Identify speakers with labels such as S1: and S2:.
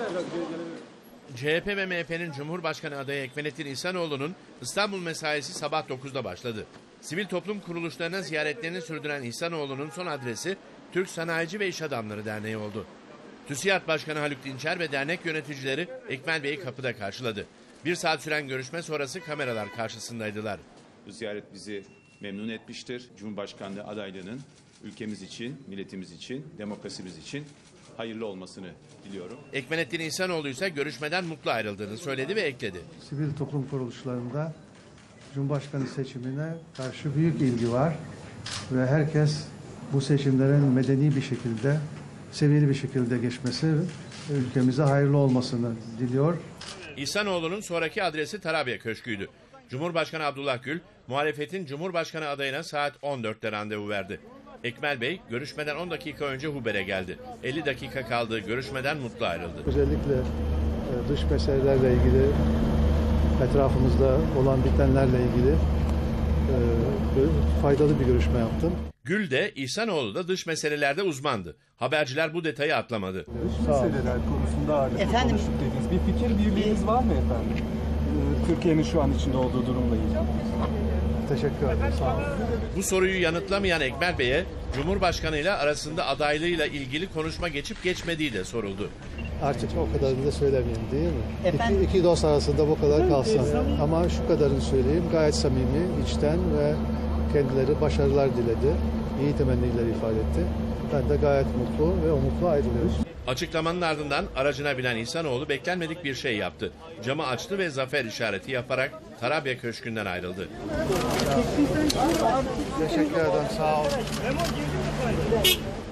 S1: CHP ve MHP'nin Cumhurbaşkanı adayı Ekmelettin İhsanoğlu'nun İstanbul mesaisi sabah 9'da başladı. Sivil toplum kuruluşlarına ziyaretlerini sürdüren İhsanoğlu'nun son adresi Türk Sanayici ve İş Adamları Derneği oldu. TÜSİAD Başkanı Haluk Dinçer ve dernek yöneticileri Ekmel Bey'i kapıda karşıladı. Bir saat süren görüşme sonrası kameralar karşısındaydılar.
S2: Bu ziyaret bizi memnun etmiştir. Cumhurbaşkanlığı adaylığının ülkemiz için, milletimiz için, demokrasimiz için hayırlı olmasını diliyorum.
S1: Ekmelettin İhsanoğlu ise görüşmeden mutlu ayrıldığını söyledi ve ekledi.
S3: Sivil toplum kuruluşlarında Cumhurbaşkanı seçimine karşı büyük ilgi var ve herkes bu seçimlerin medeni bir şekilde, seviyeli bir şekilde geçmesi, ülkemize hayırlı olmasını diliyor.
S1: İhsanoğlu'nun sonraki adresi Tarabya Köşkü'ydü. Cumhurbaşkanı Abdullah Gül, muhalefetin Cumhurbaşkanı adayına saat 14'te randevu verdi. Ekmel Bey, görüşmeden 10 dakika önce Huber'e geldi. 50 dakika kaldığı görüşmeden mutlu ayrıldı.
S3: Özellikle dış meselelerle ilgili, etrafımızda olan bitenlerle ilgili faydalı bir görüşme yaptım.
S1: Gül de, İhsanoğlu da dış meselelerde uzmandı. Haberciler bu detayı atlamadı.
S4: Dış meseleler konusunda ağırlıklı konuştuk dediniz. Bir fikir birliğiniz var mı efendim? Türkiye'nin şu an içinde olduğu durumla ilgili.
S3: Teşekkür ederim. Sağ olun.
S1: Bu soruyu yanıtlamayan Ekmel Bey'e Cumhurbaşkanı ile arasında adaylığıyla ilgili konuşma geçip geçmediği de soruldu.
S3: Artık o kadarını da söylemeyeyim değil mi? İki dost arasında bu kadar kalsın. Ama şu kadarını söyleyeyim. Gayet samimi, içten ve kendileri başarılar diledi. İyi temenniler ifade etti. Ben de gayet mutlu ve umutlu ayrılıyorum.
S1: Açıklamanın ardından aracına binen İhsanoğlu beklenmedik bir şey yaptı. Camı açtı ve zafer işareti yaparak Tarabya Köşkü'nden ayrıldı.
S3: Teşekkür ederim. Sağ olun.